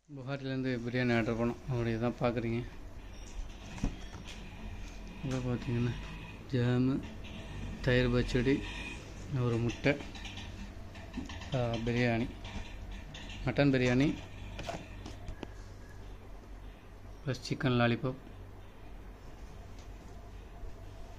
புகாரிலேருந்து biryani order பண்ணோம். அப்படி தான் பார்க்குறீங்க. இங்கே பார்த்தீங்கன்னா ஜாமு, தயிர் பச்சடி, ஒரு முட்டை, biryani, mutton biryani plus chicken lollipop.